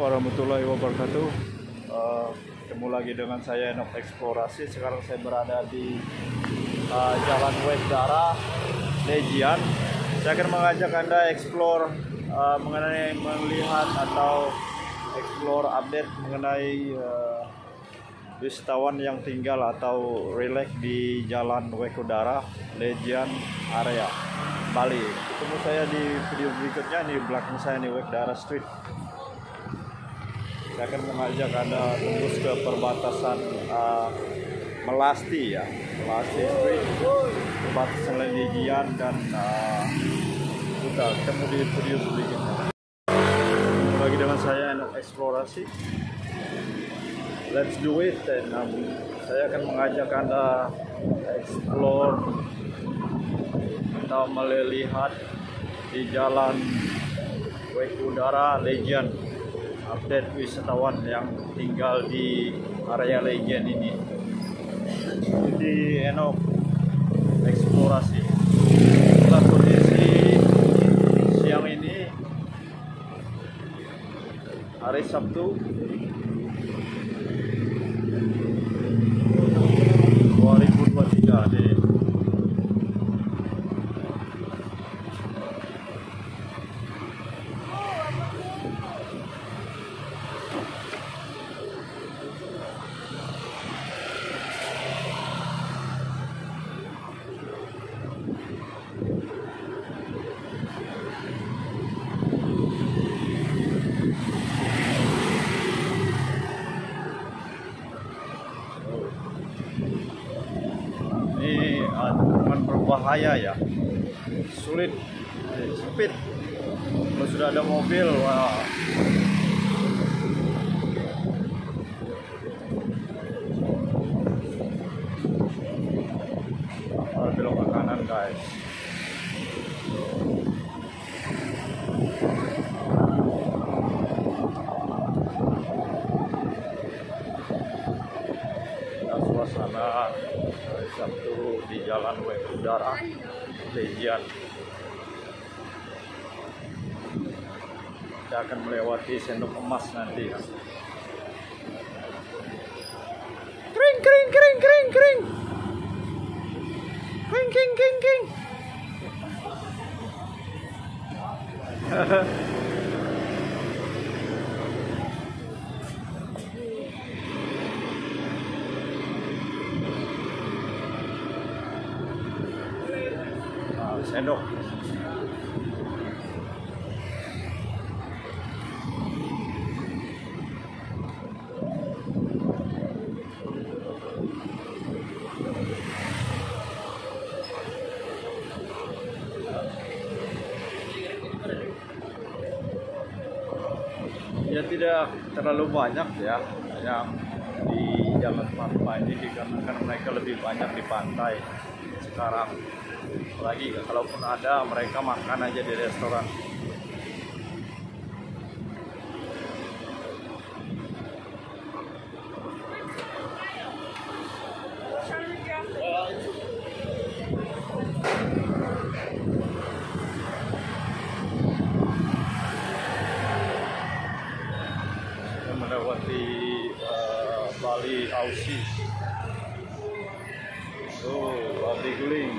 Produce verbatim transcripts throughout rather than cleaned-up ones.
Warahmatullahi wabarakatuh. Uh, ketemu lagi dengan saya Enok Eksplorasi. Sekarang saya berada di uh, Jalan Wekdara, Legian. Saya akan mengajak Anda explore uh, mengenai melihat atau explore update mengenai uh, wisatawan yang tinggal atau relax di Jalan Wekdara, Legian area Bali. Ketemu saya di video berikutnya. Di belakang saya nih Wekdara Street. Saya akan mengajak Anda tembus ke perbatasan uh, Melasti ya, Melasti Street, perbatasan Legian dan uh, Kuta. Ketemu di video berikutnya. Bagi dengan saya Enok Eksplorasi. Let's do it. Dan um, saya akan mengajak Anda explore atau melihat di Jalan Wekdara Legian. Update wisatawan yang tinggal di area Legian ini. Di Enok Eksplorasi. Inilah kondisi siang ini, hari Sabtu dua ribu dua puluh tiga nih. Ini teman berbahaya ya, sulit, sempit. Kalau sudah ada mobil, wah. Oh, belok ke kanan guys. Suasana hari Sabtu di Jalan Wekdara Legian. Kita akan melewati Sendok Emas nanti. Kering kering kering kering kering. Kering kering kering kering. Sendok. Ya tidak terlalu banyak ya yang di Jalan Pantai ini, dikarenakan mereka lebih banyak di pantai sekarang. Lagi kalaupun ada, mereka makan aja di restoran. Kita melewati uh, Bali Aussie. Oh, Bali Guling.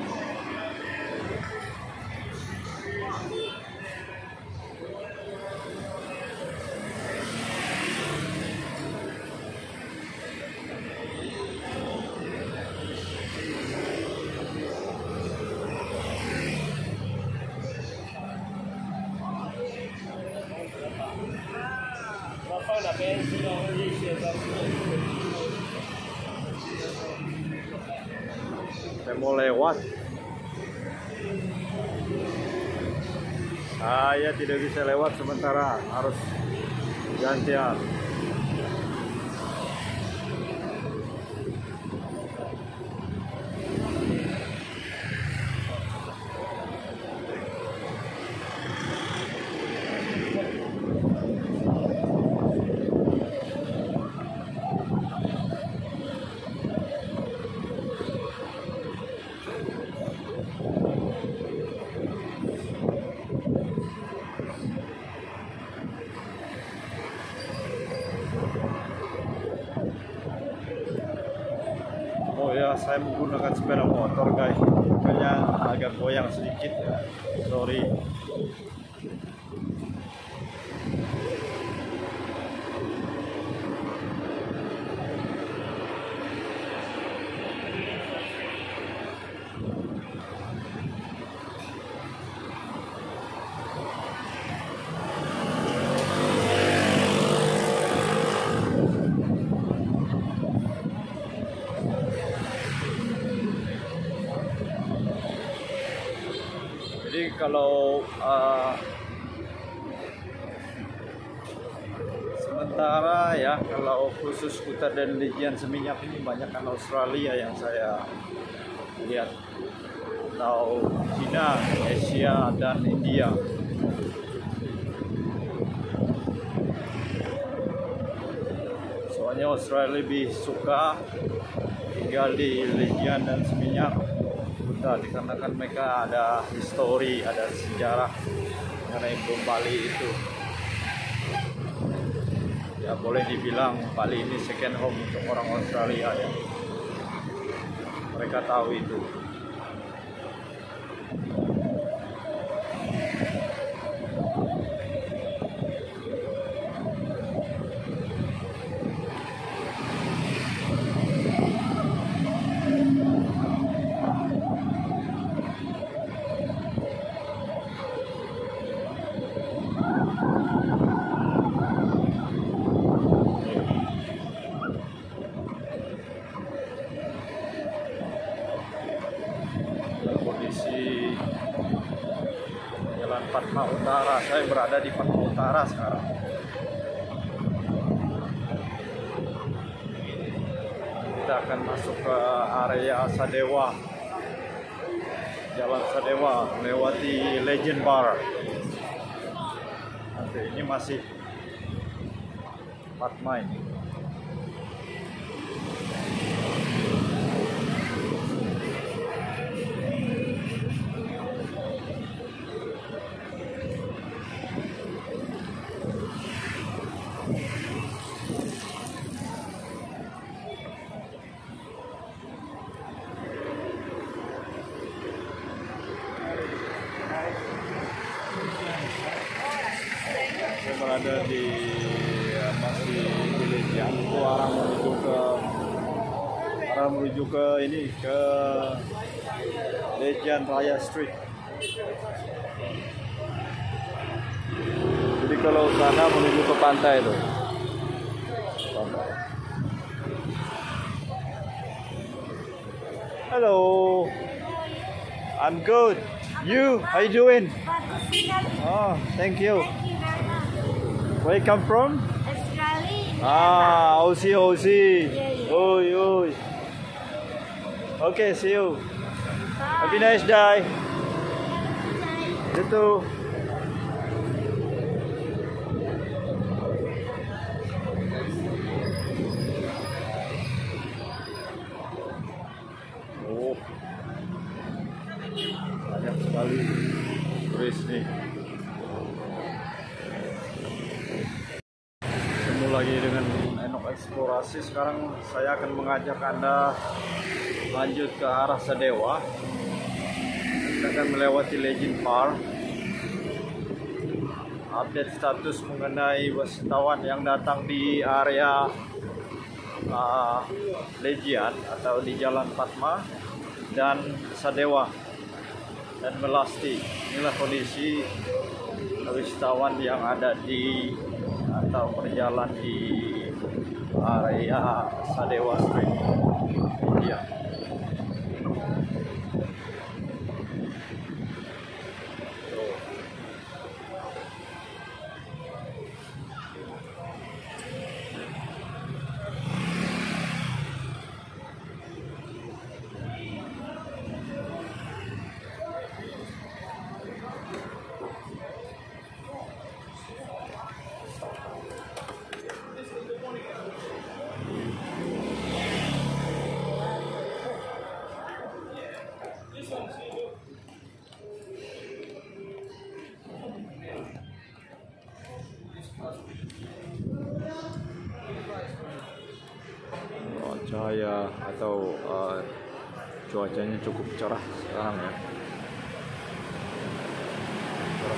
Saya mau lewat. Saya tidak bisa lewat sementara, harus gantian. uh, saya menggunakan sepeda motor guys, makanya agak goyang sedikit ya. Sorry. Jadi kalau uh, sementara ya, kalau khusus Kuta dan Legian Seminyak ini banyak kan Australia yang saya lihat, atau Cina, Asia, dan India. Soalnya Australia lebih suka tinggal di Legian dan Seminyak Kuta, dikarenakan mereka ada histori, ada sejarah mengenai bom Bali itu. Ya boleh dibilang Bali ini second home untuk orang Australia ya. Mereka tahu itu. Kondisi Jalan Padma Utara, saya berada di Padma Utara sekarang. Kita akan masuk ke area Sadewa, Jalan Sadewa, melewati Legend Bar. Nanti ini masih Padma ini. Saya berada di ya, masih di Legian, itu arah menuju ke arah menuju ke ini ke Legian Raya Street. Jadi kalau sana menuju ke pantai itu. Pantai. Hello, I'm good. You, how you doing? Oh, thank you. Where you come from? Australia. Ah, Aussie, Aussie. Yeah, yeah. Oi, oi. Okay, see you. Bye. Have a nice day. You too. Oh, banyak sekali turis nih. Ketemu lagi dengan Enok Eksplorasi. Sekarang saya akan mengajak Anda lanjut ke arah Sadewa. Kita akan melewati Legend Park. Update status mengenai wisatawan yang datang di area uh, Legian atau di Jalan Padma dan Sadewa dan Melasti. Inilah kondisi wisatawan yang ada di atau berjalan di area Sadewa Street. Ya. Cahaya atau uh, cuacanya cukup cerah sekarang ya. Cerah.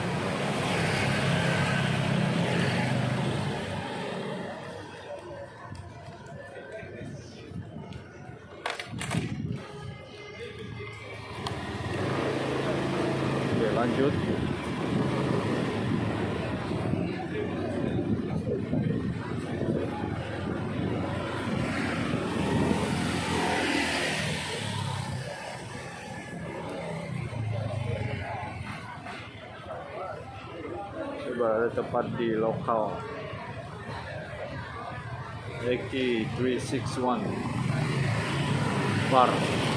Oke, lanjut. Berada tepat di lokal Eki tiga enam satu bar.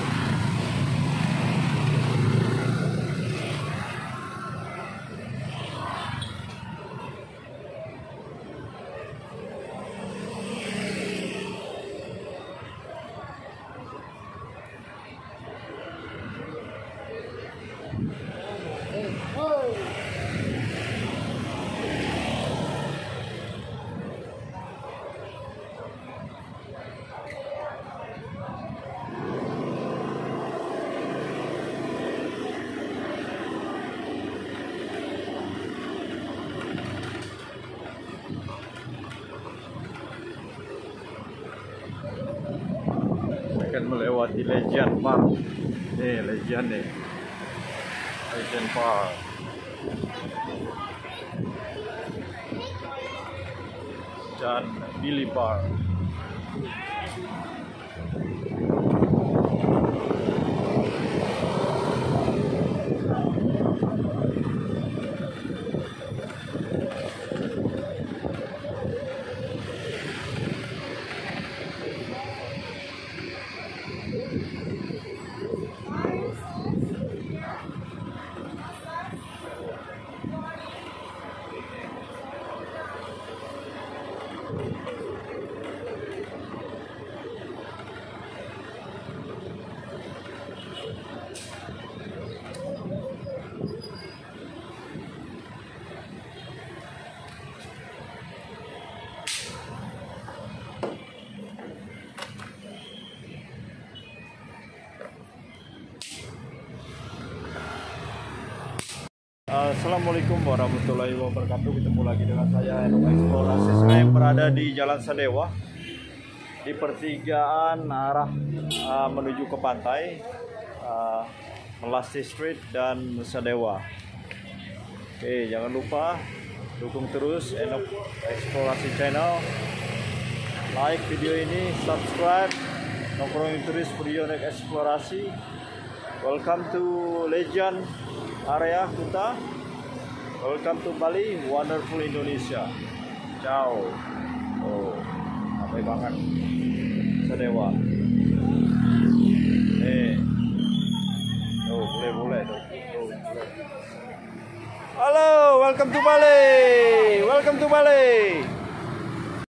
Akan melewati Legend Park. Nih, Legend nih. Legend Park. Dan Billy Bar. Assalamualaikum warahmatullahi wabarakatuh. Ketemu lagi dengan saya Enok Eksplorasi. Saya yang berada di Jalan Sadewa, di pertigaan arah uh, menuju ke pantai, uh, Melasti Street dan Sadewa. Oke, jangan lupa dukung terus Enok Eksplorasi channel, like video ini, subscribe, nongkrongin terus video Enok Eksplorasi. Welcome to Legend area Kuta. Welcome to Bali, wonderful Indonesia. Ciao. Oh, ramai banget Sadewa. Eh, oh boleh boleh tuh. Oh, boleh. Halo, welcome to Bali. Welcome to Bali.